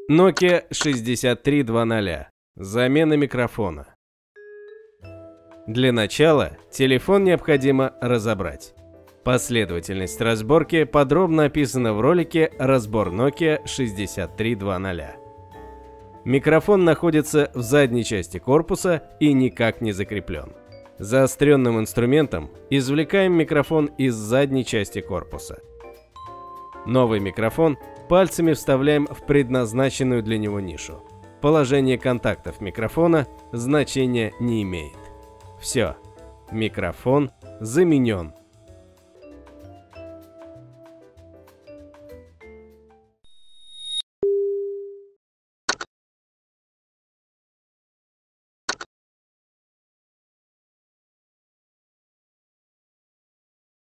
Nokia 6300. Замена микрофона. Для начала телефон необходимо разобрать. Последовательность разборки подробно описана в ролике «Разбор Nokia 6300». Микрофон находится в задней части корпуса и никак не закреплен. Заостренным инструментом извлекаем микрофон из задней части корпуса. Новый микрофон пальцами вставляем в предназначенную для него нишу. Положение контактов микрофона значения не имеет. Все, микрофон заменен.